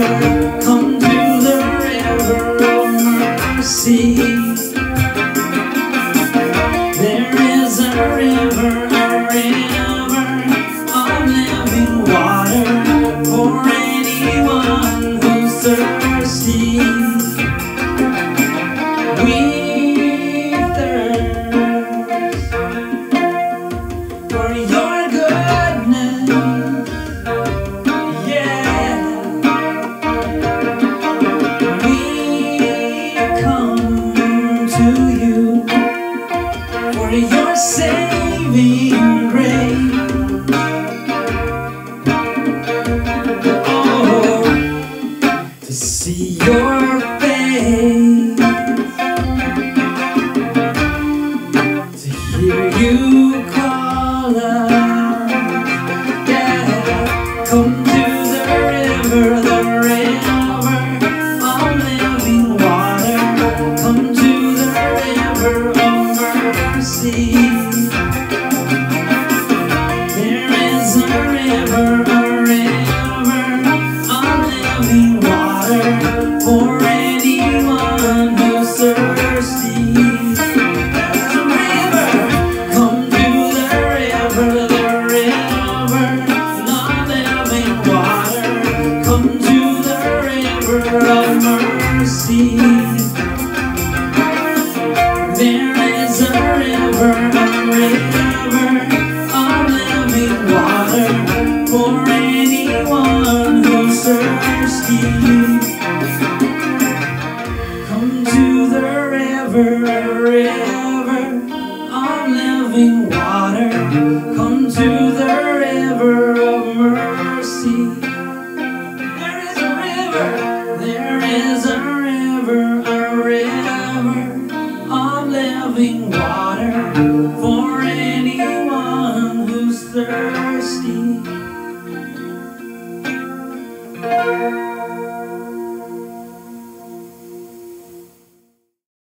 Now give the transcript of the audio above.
come to the river of mercy. There is a river of living water for anyone who's thirsty. We thirst for your goodness, yeah. We come to you for your saving grace. Oh, to see your face, to hear you call us, yeah. Come to the river of living water. Come to the river of mercy. There is a river of living water for anyone who's thirsty. There's a river, come to the river of living water. Come to the river of mercy. There is a river of living water for anyone who's thirsty. Come to the river of living water. Come to the river of mercy. There is a river of living water for anyone who's thirsty.